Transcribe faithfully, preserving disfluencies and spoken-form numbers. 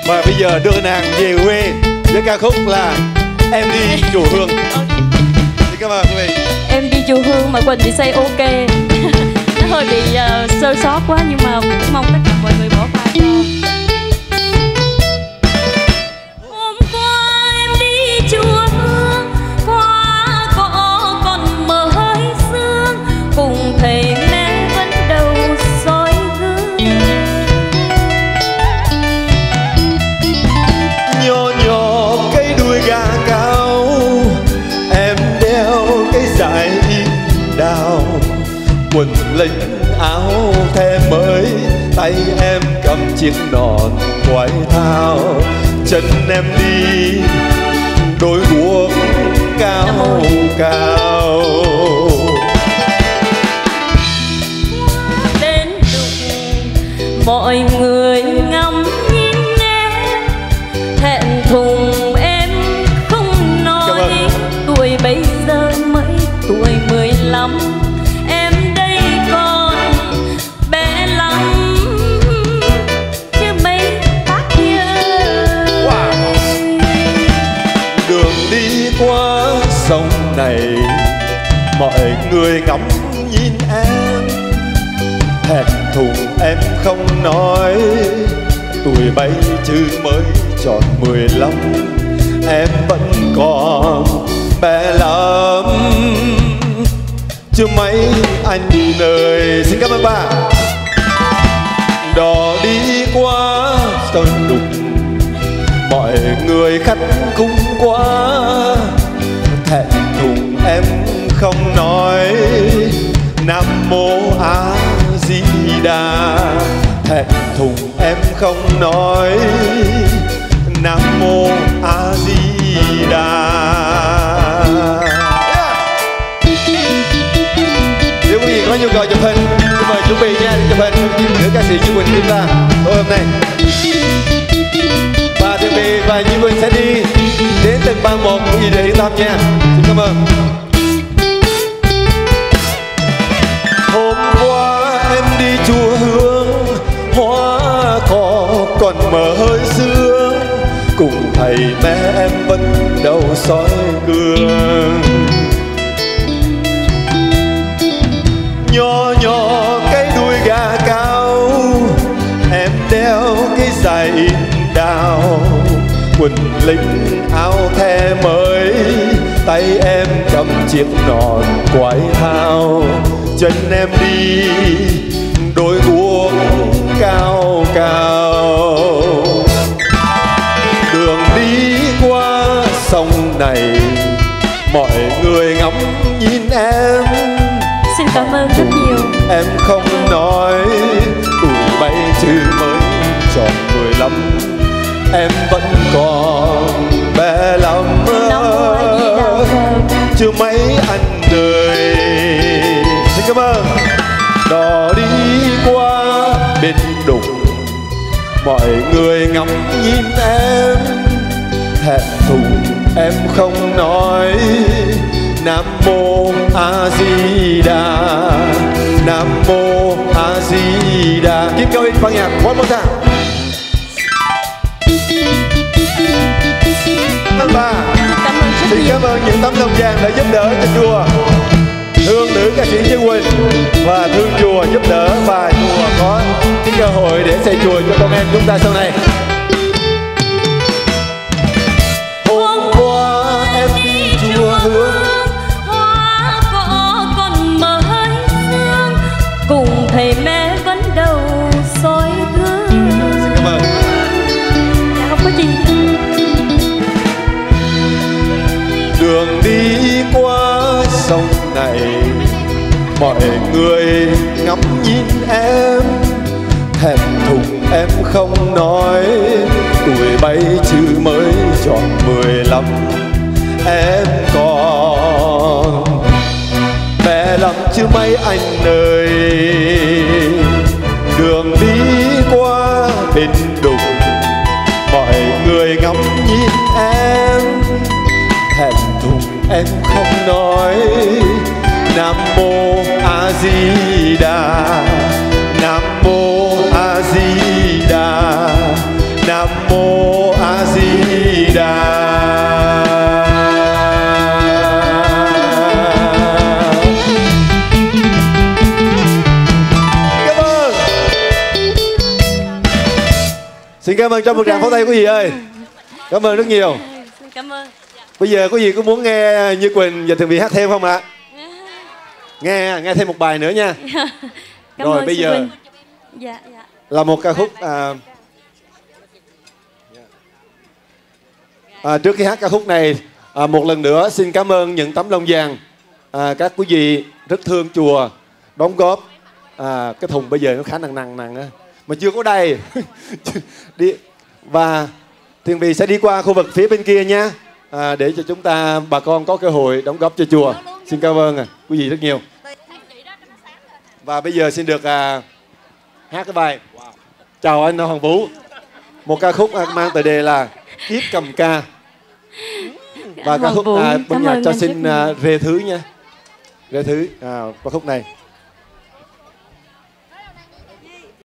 Và bây giờ đưa nàng về quê với ca khúc là Em Đi Chùa Hương. Xin cảm ơn quý vị. Em đi chùa Hương mà Quỳnh bị say ok. Nó hơi bị uh, sơ sót quá, nhưng mà cũng mong tất cả mọi người bỏ qua cho. Hôm qua em đi chùa Hương, qua cỏ còn mờ hơi sương, cùng thầy mẹ vẫn đầu soi gương. Nhỏ nhỏ cây đuôi gà cao, em đeo cái dải đào, quần lênh áo the mới, tay em cầm chiếc nón quái thao, chân em đi đôi guốc cao cao. Đến lúc mọi người ngắm nhìn em, thẹn thùng em không nói, tuổi bây giờ mới tuổi mười lăm, em đây còn bé lắm chứ mấy bác kia. Wow. Đường đi qua sông này, mọi người ngắm nhìn em, thẹn thùng em không nói, tuổi bấy chứ mới tròn mười lăm, em vẫn còn bé lắm chứ mấy anh ơi. Xin cảm ơn ba. Đò đi qua sông đục, mọi người khách cũng quá, thẹn thùng em không nói, Nam Mô A Di Đà. Thẹn thùng em không nói, Nam Mô A Di Đà. Nếu quý vị có nhu cầu chụp hình, xin mời chuẩn bị nha, chụp hình nữ ca sĩ Như Quỳnh chúng ta tối hôm nay. Và thưa quý vị, và Như Quỳnh sẽ đi đến từng ban một của gì để yên tâm nha. Xin cảm ơn. Hôm qua em đi chùa Hương, hoa cỏ còn mờ hơi sương, cùng thầy mẹ em vẫn đầu soi gương. Nhỏ nhỏ cái đuôi gà cao, em đeo cái giày đào, quần lính áo the mới, tay em cầm chiếc nón quái thao, chân em đi đôi guốc cao cao. Đường đi qua sông này, mọi người ngắm nhìn em, Xin cảm ơn rất nhiều. em không nói, tuổi bay chứ mới tròn mười lăm, em vẫn còn bé lắm chứ mấy anh đời. Xin cảm ơn. Đò đi qua bên đục, mọi người ngắm nhìn em, thẹn thùng em không nói, Nam Mô A Di Đà, Nam Mô A Di Đà. Keep going, ban nhạc one more time. Anh ba, xin cảm ơn những tấm lòng vàng đã giúp đỡ cho chùa Hương nữ ca sĩ Như Quỳnh, và thương chùa giúp đỡ, và chùa có cái cơ hội để xây chùa cho con em chúng ta sau này. Hôm qua em đi chùa Hương, hoa cỏ còn mờ hơi sương, cùng thầy mẹ vẫn đầu soi gương. Xin cảm ơn. Dạ không có gì. Đường đi qua sông này, mọi người ngắm nhìn em, thẹn thùng em không nói, tuổi bấy chứ mới tròn mười lăm, em còn bé lắm chứ mấy anh ơi. Đường đi qua bên đục, mọi người ngắm nhìn em, thẹn thùng em không nói, Nam Mô A Di Đà, Nam Mô A Di Đà, Nam Mô Xin cảm ơn, trong một tràng pháo tay quý vị ơi. Cảm ơn rất nhiều. Xin cảm ơn. Bây giờ quý vị có muốn nghe Như Quỳnh và Tường Vi hát thêm không ạ? Nghe, nghe thêm một bài nữa nha. Cảm Rồi ơn bây sư giờ Quỳnh. Dạ, dạ. là một ca khúc à, à, trước khi hát ca khúc này à, một lần nữa xin cảm ơn những tấm lòng vàng à, các quý vị rất thương chùa đóng góp. À, cái thùng bây giờ nó khá nặng nặng nặng á, mà chưa có đầy. Đi và Tường Vi sẽ đi qua khu vực phía bên kia nha, à, để cho chúng ta bà con có cơ hội đóng góp cho chùa. Xin cảm ơn à, quý vị rất nhiều. Và bây giờ xin được à, hát cái bài Chào Anh Hoàng Vũ, một ca khúc mang tựa đề là Kiếp Cầm Ca. Và ca khúc à, ban nhạc cho xin à, Rê Thứ nha, Rê Thứ à, ca khúc này.